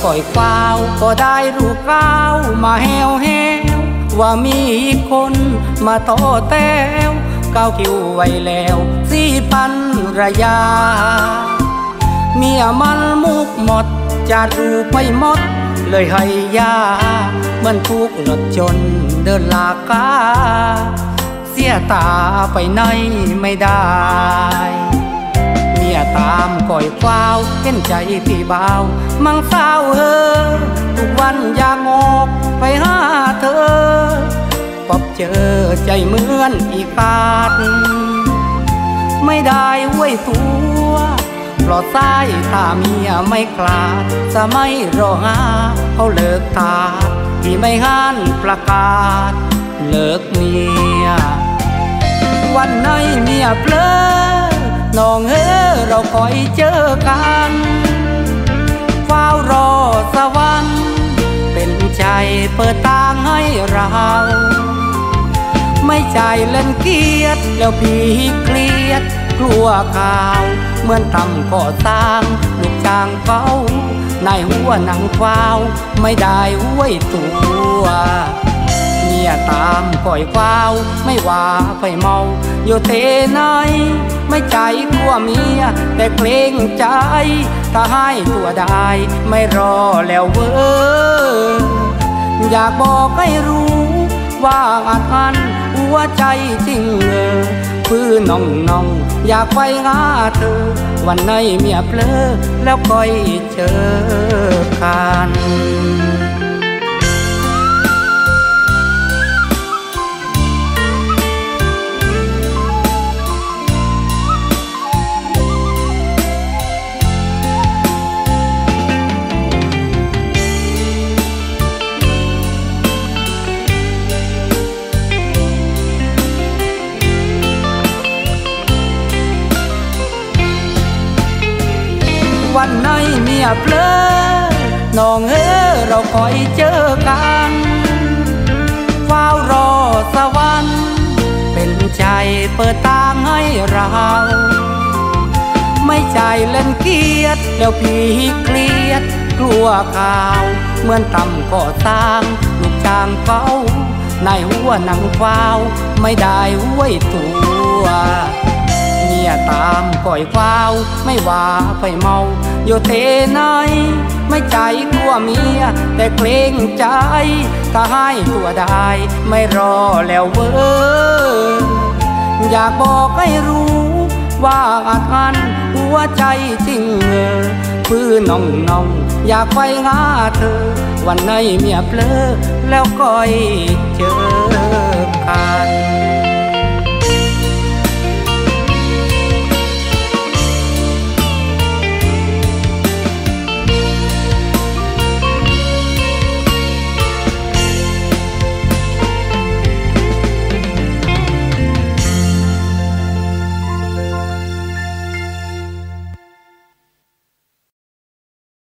ก่อยฟ้าวก็ได้รู้ก้าวมาแหวว่ามีคนมาต่อแต้วก้าวคิวไว้แล้ว4 ปันระยาเมียมันมุกหมดจะรู้ไปหมดเลยให้ยาเหมือนทุกรถจนเดินลากาเสียตาไปไหนไม่ได้เมียตามก่อยฟ้าวเห็นใจพี่บ่าวมังสาวทุกวันอยากออกไปหาเธอพบเจอใจเหมือนอีกาดไม่ได้ไว้ตัวปลอดสายถ้าเมียไม่กล้าจะไม่รอหาเขาเลิกทาที่ไม่หันประกาศเลิกเมียวันไหนเมียเพลอน้องเราคอยเจอกันเฝ้ารอสวรรค์เป็นใจเปิดทางให้เราไม่ใจเล่นเกียดแล้วพี่เครียดกลัวข่าวเหมือนทำก่อสร้างลูกจ้างเฝ้านายหัวหนังฟ้าวไม่ได้ห้วยตัวเมียตามก่อยฟ้าวไม่ว่าไปเมาอยู่เทไหนไม่ใจกลัวเมียแต่เกรงใจถ้าให้ตัวได้ไม่รอแล้วเว้ออยากบอกให้รู้ว่าอันหัวใจจริงพื้นน้องอยากไปหาเธอวันไหนเมียเพลอแล้วค่อยเจอกันวันไหนเมียเพลอน้องเราคอยเจอกันเฝ้ารอสวรรค์เป็นใจเปิดทางให้เราไม่ใจเล่นเกียดแล้วพี่เครียดกลัวข่าวเหมือนทำก่อสร้างลูกจ้างเฝ้านายหัวหนังฟ้าวไม่ได้ห้วยตัวเมียตามก่อยฟ้าวไม่ว่าไปเมาอยู่เทไหนไม่ใจกลัวเมียแต่เกรงใจถ้าให้ตัวได้ไม่รอแล้วเว้ออยากบอกให้รู้ว่าอันหัวใจจริงพื้นน้องอยากไปหาเธอวันไหนเมียเพลอแล้วค่อยเจอกัน